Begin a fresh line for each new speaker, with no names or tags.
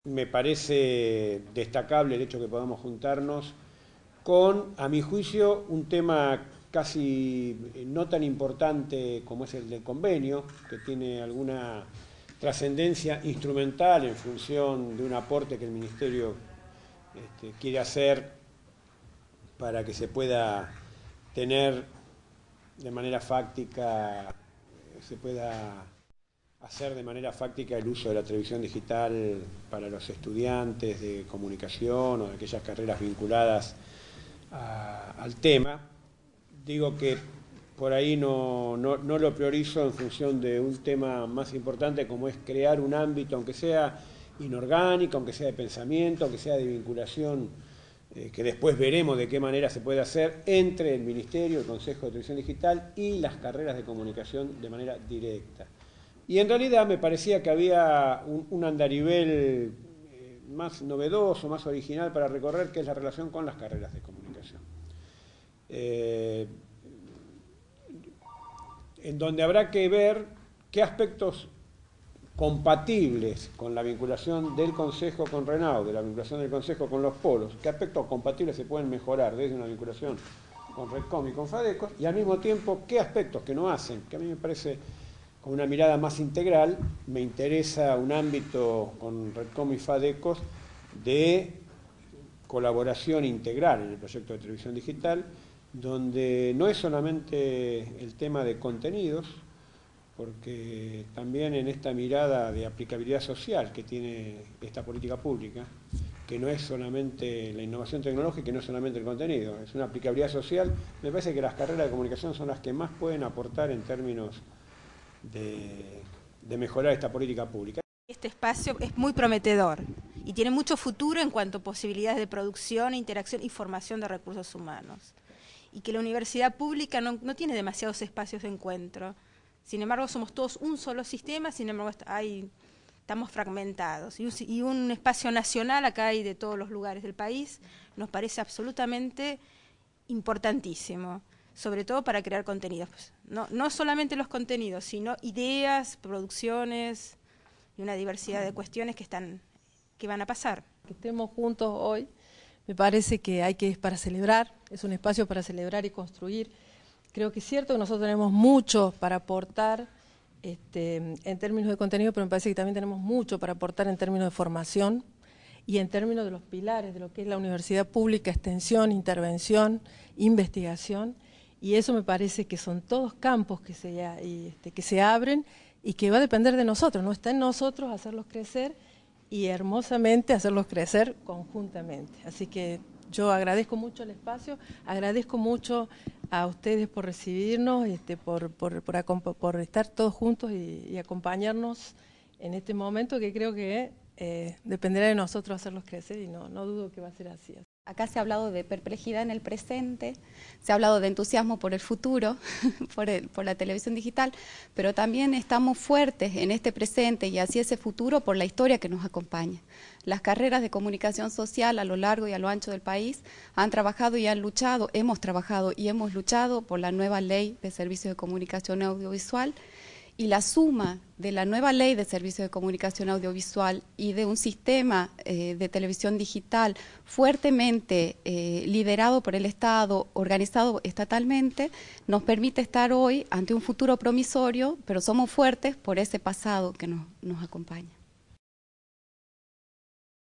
me parece destacable el hecho que podamos juntarnos con, a mi juicio, un tema casi no tan importante como es el del convenio, que tiene alguna trascendencia instrumental en función de un aporte que el Ministerio quiere hacer para que se pueda tener de manera fáctica, se pueda hacer de manera fáctica el uso de la televisión digital para los estudiantes de comunicación o de aquellas carreras vinculadas al tema. Digo que por ahí no lo priorizo en función de un tema más importante como es crear un ámbito, aunque sea inorgánico, aunque sea de pensamiento, aunque sea de vinculación, que después veremos de qué manera se puede hacer entre el Ministerio, el Consejo de Televisión Digital y las carreras de comunicación de manera directa. Y en realidad me parecía que había un andarivel más novedoso, más original para recorrer, que es la relación con las carreras de comunicación. En donde habrá que ver qué aspectos compatibles con la vinculación del Consejo con RENAU, de la vinculación del Consejo con los polos, qué aspectos compatibles se pueden mejorar desde una vinculación con REDCOM y con FADECOS, y al mismo tiempo qué aspectos que no hacen, que a mí me parece, con una mirada más integral, me interesa un ámbito con REDCOM y FADECOS de colaboración integral en el proyecto de televisión digital, donde no es solamente el tema de contenidos, porque también en esta mirada de aplicabilidad social que tiene esta política pública, que no es solamente la innovación tecnológica y no es solamente el contenido, es una aplicabilidad social, me parece que las carreras de comunicación son las que más pueden aportar en términos de mejorar esta política pública.
Este espacio es muy prometedor y tiene mucho futuro en cuanto a posibilidades de producción, interacción y formación de recursos humanos. Y que la universidad pública no tiene demasiados espacios de encuentro. Sin embargo, somos todos un solo sistema, sin embargo estamos fragmentados. Y un espacio nacional, acá hay de todos los lugares del país, nos parece absolutamente importantísimo, sobre todo para crear contenidos. No solamente los contenidos, sino ideas, producciones y una diversidad de cuestiones que van a pasar.
Que estemos juntos hoy, me parece que es para celebrar, es un espacio para celebrar y construir. Creo que es cierto que nosotros tenemos mucho para aportar en términos de contenido, pero me parece que también tenemos mucho para aportar en términos de formación y en términos de los pilares de lo que es la universidad pública: extensión, intervención, investigación, y eso me parece que son todos campos que se abren y que va a depender de nosotros, no está en nosotros hacerlos crecer y hermosamente hacerlos crecer conjuntamente. Así que yo agradezco mucho el espacio, agradezco mucho a ustedes por recibirnos, por estar todos juntos y acompañarnos en este momento que creo que dependerá de nosotros hacerlos crecer y no dudo que va a ser así.
Acá se ha hablado de perplejidad en el presente, se ha hablado de entusiasmo por el futuro, por la televisión digital, pero también estamos fuertes en este presente y hacia ese futuro por la historia que nos acompaña. Las carreras de comunicación social a lo largo y a lo ancho del país han trabajado y han luchado, hemos trabajado y hemos luchado por la nueva ley de servicios de comunicación audiovisual, y la suma de la nueva ley de servicios de comunicación audiovisual y de un sistema de televisión digital fuertemente liderado por el Estado, organizado estatalmente, nos permite estar hoy ante un futuro promisorio, pero somos fuertes por ese pasado que nos acompaña.